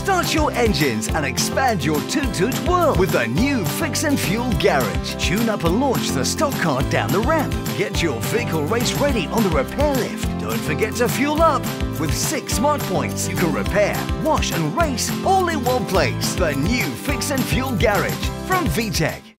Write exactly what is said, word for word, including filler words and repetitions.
Start your engines and expand your Toot-Toot world with the new Fix and Fuel Garage. Tune up and launch the stock car down the ramp. Get your vehicle race ready on the repair lift. Don't forget to fuel up. With six smart points, you can repair, wash and race all in one place. The new Fix and Fuel Garage from VTech.